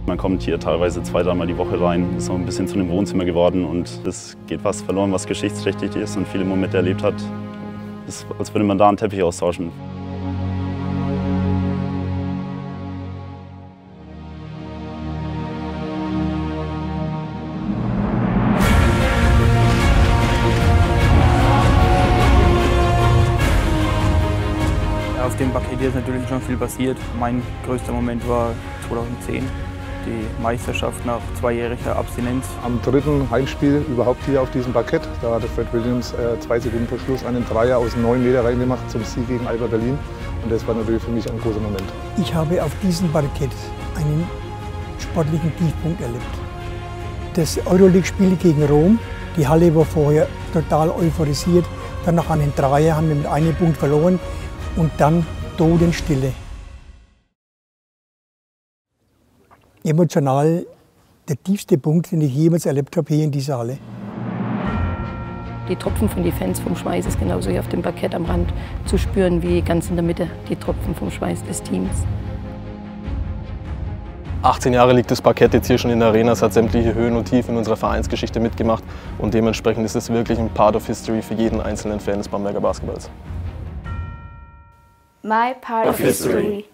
Man kommt hier teilweise 2-, 3-mal die Woche rein, ist so ein bisschen zu einem Wohnzimmer geworden und es geht was verloren, was geschichtsträchtig ist und viele Momente erlebt hat. Es ist, als würde man da einen Teppich austauschen. Auf dem Parkett ist natürlich schon viel passiert. Mein größter Moment war 2010, die Meisterschaft nach 2-jähriger Abstinenz. Am dritten Heimspiel überhaupt hier auf diesem Parkett, da hatte Fred Williams 2 Sekunden vor Schluss einen Dreier aus 9 Meter reingemacht zum Sieg gegen Alba Berlin. Und das war natürlich für mich ein großer Moment. Ich habe auf diesem Parkett einen sportlichen Tiefpunkt erlebt. Das Euroleague-Spiel gegen Rom, die Halle war vorher total euphorisiert. Dann noch einen Dreier, haben wir mit einem Punkt verloren. Und dann Totenstille. Emotional der tiefste Punkt, den ich jemals erlebt habe hier in dieser Halle. Die Tropfen von den Fans vom Schweiß ist genauso hier auf dem Parkett am Rand zu spüren wie ganz in der Mitte die Tropfen vom Schweiß des Teams. 18 Jahre liegt das Parkett jetzt hier schon in der Arena, es hat sämtliche Höhen und Tiefen in unserer Vereinsgeschichte mitgemacht und dementsprechend ist es wirklich ein Part of History für jeden einzelnen Fan des Bamberger Basketballs. My part of history.